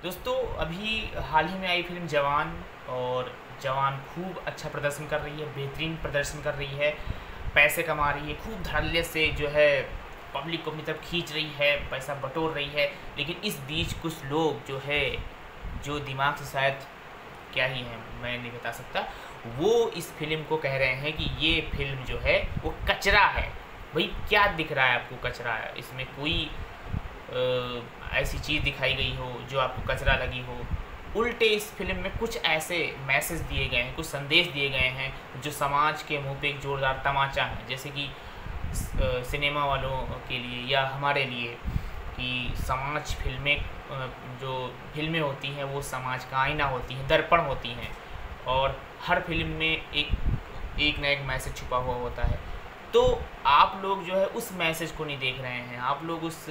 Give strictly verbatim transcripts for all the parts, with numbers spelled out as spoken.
दोस्तों अभी हाल ही में आई फिल्म जवान, और जवान खूब अच्छा प्रदर्शन कर रही है, बेहतरीन प्रदर्शन कर रही है, पैसे कमा रही है, खूब धड़ल्ले से जो है पब्लिक को अपनी तरफ खींच रही है, पैसा बटोर रही है। लेकिन इस बीच कुछ लोग जो है, जो दिमाग से शायद क्या ही है मैं नहीं बता सकता, वो इस फिल्म को कह रहे हैं कि ये फिल्म जो है वो कचरा है। भाई क्या दिख रहा है आपको कचरा है? इसमें कोई अ, ऐसी चीज़ दिखाई गई हो जो आपको कचरा लगी हो? उल्टे इस फिल्म में कुछ ऐसे मैसेज दिए गए हैं, कुछ संदेश दिए गए हैं जो समाज के मुंह पे एक जोरदार तमाचा है, जैसे कि सिनेमा वालों के लिए या हमारे लिए, कि समाज फिल्में जो फिल्में होती हैं वो समाज का आईना होती हैं, दर्पण होती हैं, और हर फिल्म में एक एक ना एक मैसेज छुपा हुआ होता है। तो आप लोग जो है उस मैसेज को नहीं देख रहे हैं, आप लोग उस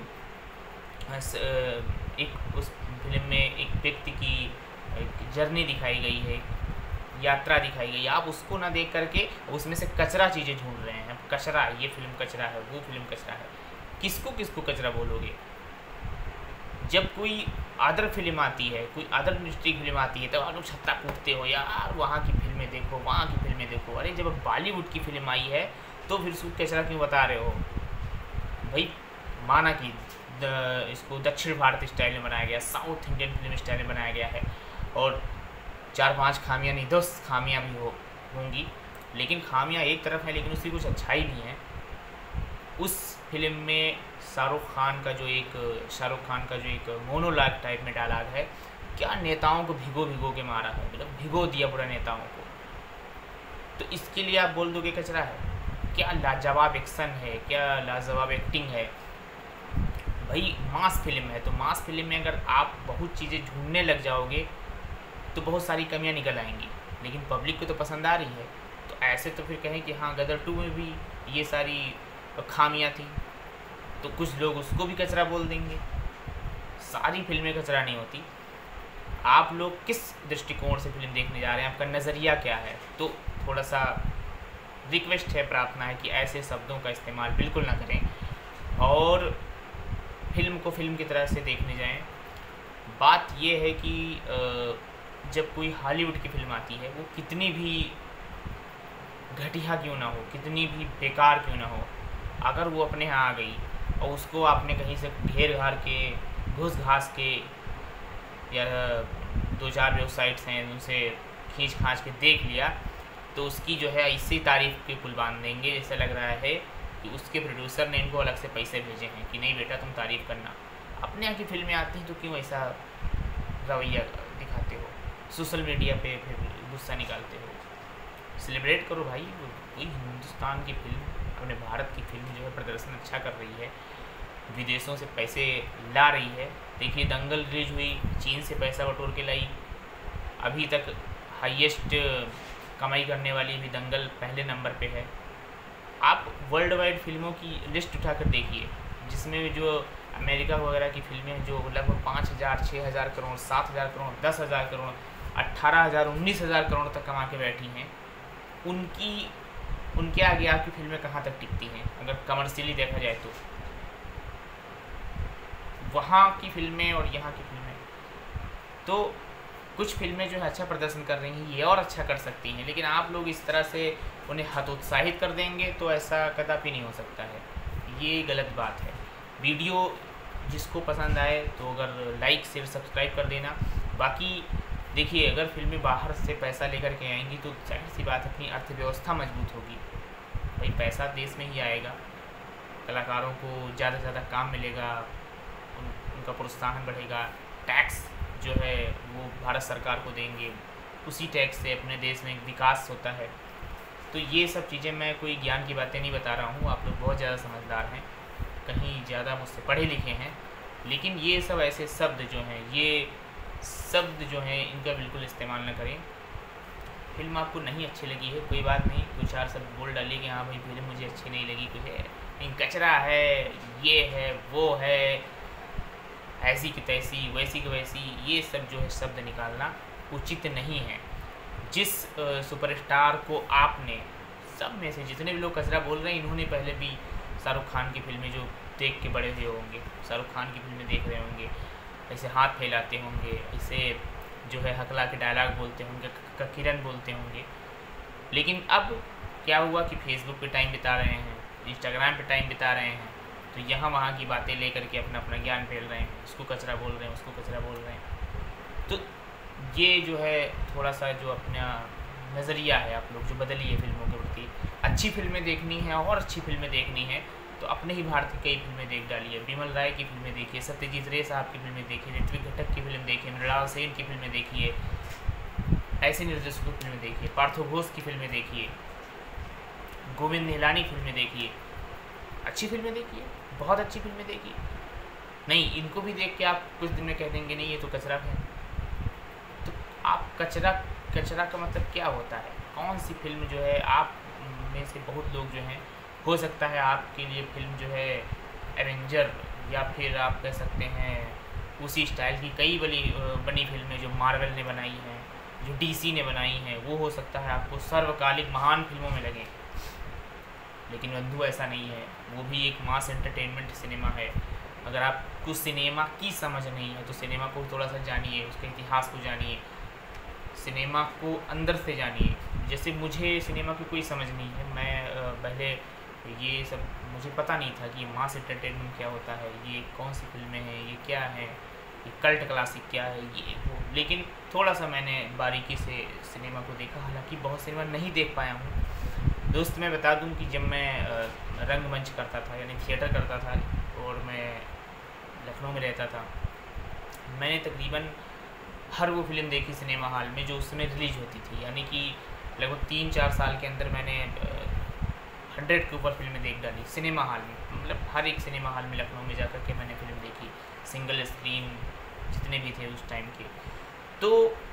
एक उस फिल्म में एक व्यक्ति की एक जर्नी दिखाई गई है, यात्रा दिखाई गई है, आप उसको ना देख करके उसमें से कचरा चीज़ें ढूंढ रहे हैं। कचरा, ये फिल्म कचरा है, वो फिल्म कचरा है। किसको किसको कचरा बोलोगे? जब कोई अदर फिल्म आती है, कोई अदर इंडस्ट्री की फिल्म आती है, तब आप लोग छत्ता कूटते हो, यार वहाँ की फिल्में देखो, वहाँ की फिल्में देखो। अरे जब बॉलीवुड की फिल्म आई है तो फिर उसको कचरा क्यों बता रहे हो? भाई माना कि द, इसको दक्षिण भारत स्टाइल में बनाया गया, साउथ इंडियन फिल्म स्टाइल में बनाया गया है, और चार पांच खामियां नहीं दस खामियां भी हो होंगी, लेकिन खामियां एक तरफ है, लेकिन उसकी कुछ अच्छाई भी है। उस फिल्म में शाहरुख खान का जो एक शाहरुख खान का जो एक मोनोलॉग टाइप में डायलॉग है, क्या नेताओं को भिगो भिगो के मारा है, मतलब भिगो दिया पूरा नेताओं को। तो इसके लिए आप बोल दोगे कचरा है? क्या लाजवाब एक्शन है, क्या लाजवाब एक्टिंग है। भाई मास फिल्म है, तो मास फिल्म में अगर आप बहुत चीज़ें ढूंढने लग जाओगे तो बहुत सारी कमियां निकल आएंगी, लेकिन पब्लिक को तो पसंद आ रही है। तो ऐसे तो फिर कहें कि हाँ गदर टू में भी ये सारी खामियां थी, तो कुछ लोग उसको भी कचरा बोल देंगे। सारी फिल्में कचरा नहीं होती। आप लोग किस दृष्टिकोण से फिल्म देखने जा रहे हैं, आपका नज़रिया क्या है? तो थोड़ा सा रिक्वेस्ट है, प्रार्थना है कि ऐसे शब्दों का इस्तेमाल बिल्कुल ना करें, और फिल्म को फिल्म की तरह से देखने जाएं। बात यह है कि जब कोई हॉलीवुड की फिल्म आती है, वो कितनी भी घटिया क्यों ना हो, कितनी भी बेकार क्यों ना हो, अगर वो अपने यहाँ आ गई और उसको आपने कहीं से घेर घार के, घुस घास के, या दो चार वेबसाइट्स हैं उनसे खींच खांच के देख लिया, तो उसकी जो है ऐसी तारीफ़ के पुल बांध देंगे जैसे लग रहा है कि उसके प्रोड्यूसर ने इनको अलग से पैसे भेजे हैं कि नहीं बेटा तुम तारीफ़ करना। अपने यहाँ की फिल्में आती हैं तो क्यों ऐसा रवैया दिखाते हो, सोशल मीडिया पे फिर गुस्सा निकालते हो? सेलिब्रेट करो भाई, कोई हिंदुस्तान की फिल्म, अपने भारत की फिल्म जो है प्रदर्शन अच्छा कर रही है, विदेशों से पैसे ला रही है। देखिए दंगल रिलीज हुई, चीन से पैसा बटोर के लाई, अभी तक हाईएस्ट कमाई करने वाली भी दंगल पहले नंबर पे है। आप वर्ल्ड वाइड फिल्मों की लिस्ट उठाकर देखिए, जिसमें जो अमेरिका वगैरह की फिल्में हैं जो लगभग पाँच हज़ार छः हज़ार करोड़, सात हज़ार करोड़, दस हज़ार करोड़, अट्ठारह हज़ार उन्नीस हज़ार करोड़ तक कमा के बैठी हैं, उनकी उनके आगे आपकी फिल्में कहाँ तक टिकती हैं अगर कमर्शियली देखा जाए तो? वहाँ की फिल्में और यहाँ की फिल्में, तो कुछ फिल्में जो है अच्छा प्रदर्शन कर रही हैं, ये और अच्छा कर सकती हैं, लेकिन आप लोग इस तरह से उन्हें हतोत्साहित कर देंगे तो ऐसा कदापि नहीं हो सकता है। ये गलत बात है। वीडियो जिसको पसंद आए तो अगर लाइक शेयर सब्सक्राइब कर देना। बाकी देखिए, अगर फिल्में बाहर से पैसा लेकर के आएंगी तो जाहिर सी बात अपनी अर्थव्यवस्था मजबूत होगी। भाई पैसा देश में ही आएगा, कलाकारों को ज़्यादा से ज़्यादा काम मिलेगा, उन, उनका प्रोत्साहन बढ़ेगा, टैक्स जो है वो भारत सरकार को देंगे, उसी टैक्स से अपने देश में विकास होता है। तो ये सब चीज़ें, मैं कोई ज्ञान की बातें नहीं बता रहा हूँ, आप लोग बहुत ज़्यादा समझदार हैं, कहीं ज़्यादा मुझसे पढ़े लिखे हैं, लेकिन ये सब ऐसे शब्द जो हैं, ये शब्द जो हैं इनका बिल्कुल इस्तेमाल न करें। फिल्म आपको नहीं अच्छी लगी है, कोई बात नहीं, दो चार शब्द बोल डालिए कि हाँ भाई फिल्म मुझे अच्छी नहीं लगी, कुछ है नहीं, कचरा है, ये है, वो है, ऐसी की तैसी, वैसी की वैसी, ये सब जो है शब्द निकालना उचित नहीं है। जिस सुपरस्टार को आपने, सब में से जितने भी लोग कचरा बोल रहे हैं, इन्होंने पहले भी शाहरुख खान की फिल्में जो देख के बड़े हुए होंगे, शाहरुख खान की फिल्में देख रहे होंगे, ऐसे हाथ फैलाते होंगे, ऐसे जो है हकला के डायलॉग बोलते होंगे, किरण बोलते होंगे। लेकिन अब क्या हुआ कि फेसबुक पे टाइम बिता रहे हैं, इंस्टाग्राम पे टाइम बिता रहे हैं, तो यहाँ वहाँ की बातें लेकर के अपना अपना ज्ञान फैल रहे हैं, उसको कचरा बोल रहे हैं, उसको कचरा बोल रहे हैं। तो ये जो है थोड़ा सा जो अपना नज़रिया है आप लोग जो बदलिए फिल्मों के प्रति। अच्छी फिल्में देखनी है और अच्छी फिल्में देखनी है तो अपने ही भारत की कई फिल्में देख डालिए। बिमल राय की फिल्में देखिए, सत्यजीत रे साहब की फिल्में देखिए, ऋत्विक घटक की फिल्म देखिए, मृणाल सेन की फिल्में देखिए, ऐसे निर्देशकों की फिल्में देखिए, पार्थो घोष की फिल्में देखिए, गोविंद निहलानी फिल्में देखिए, अच्छी फिल्में देखिए, बहुत अच्छी फिल्में देखिए। नहीं, इनको भी देख के आप कुछ दिन में कह देंगे नहीं ये तो कचरा है। तो आप कचरा कचरा का मतलब क्या होता है? कौन सी फिल्म जो है आप में से बहुत लोग जो हैं, हो सकता है आपके लिए फिल्म जो है एवेंजर या फिर आप कह सकते हैं उसी स्टाइल की कई बड़ी बनी फिल्में जो मार्वल ने बनाई हैं, जो डीसी ने बनाई हैं, वो हो सकता है आपको सर्वकालिक महान फिल्मों में लगें। लेकिन बंधु ऐसा नहीं है, वो भी एक मास एंटरटेनमेंट सिनेमा है। अगर आपको सिनेमा की समझ नहीं है तो सिनेमा को थोड़ा सा जानिए, उसके इतिहास को जानिए, सिनेमा को अंदर से जानिए। जैसे मुझे सिनेमा की कोई समझ नहीं है, मैं पहले ये सब मुझे पता नहीं था कि मास एंटरटेनमेंट क्या होता है, ये कौन सी फिल्में हैं, ये क्या है, ये कल्ट क्लासिक क्या है, ये वो। लेकिन थोड़ा सा मैंने बारीकी से सिनेमा को देखा, हालांकि बहुत सिनेमा नहीं देख पाया हूँ। दोस्त मैं बता दूं कि जब मैं रंगमंच करता था यानी थिएटर करता था और मैं लखनऊ में रहता था, मैंने तकरीबन हर वो फिल्म देखी सिनेमा हॉल में जो उस समय रिलीज होती थी। यानी कि लगभग तीन चार साल के अंदर मैंने हंड्रेड के ऊपर फिल्में देख डाली सिनेमा हॉल में। मतलब हर एक सिनेमा हॉल में लखनऊ में जाकर के मैंने फिल्म देखी, सिंगल स्क्रीन जितने भी थे उस टाइम के। तो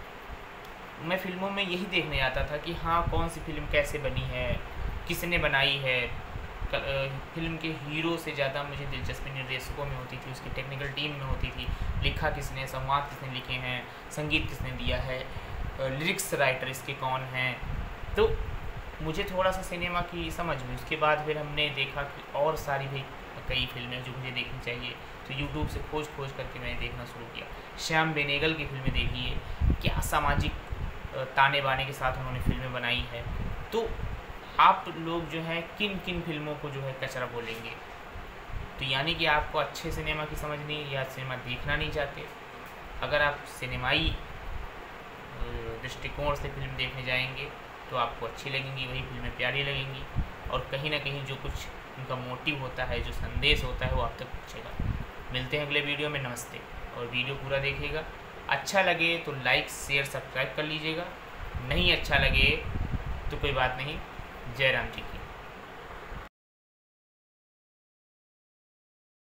मैं फिल्मों में यही देखने आता था कि हाँ कौन सी फिल्म कैसे बनी है, किसने बनाई है। फिल्म के हीरो से ज़्यादा मुझे दिलचस्पी निर्देशकों में होती थी, उसकी टेक्निकल टीम में होती थी, लिखा किसने, संवाद किसने लिखे हैं, संगीत किसने दिया है, लिरिक्स राइटर इसके कौन हैं। तो मुझे थोड़ा सा सिनेमा की समझ हुई। उसके बाद फिर हमने देखा कि और सारी भी कई फिल्में जो मुझे देखनी चाहिए, तो यूट्यूब से खोज खोज करके मैंने देखना शुरू किया। श्याम बेनेगल की फिल्में देखिए, क्या सामाजिक ताने बाने के साथ उन्होंने फिल्में बनाई है। तो आप लोग जो हैं किन किन फिल्मों को जो है कचरा बोलेंगे? तो यानी कि आपको अच्छे सिनेमा की समझ नहीं या सिनेमा देखना नहीं चाहते। अगर आप सिनेमाई दृष्टिकोण से फिल्म देखने जाएंगे तो आपको अच्छी लगेंगी, वही फिल्में प्यारी लगेंगी, और कहीं ना कहीं जो कुछ उनका मोटिव होता है, जो संदेश होता है, वो आप तक पहुँचेगा। मिलते हैं अगले वीडियो में, नमस्ते। और वीडियो पूरा देखिएगा, अच्छा लगे तो लाइक शेयर सब्सक्राइब कर लीजिएगा, नहीं अच्छा लगे तो कोई बात नहीं। जय राम जी की।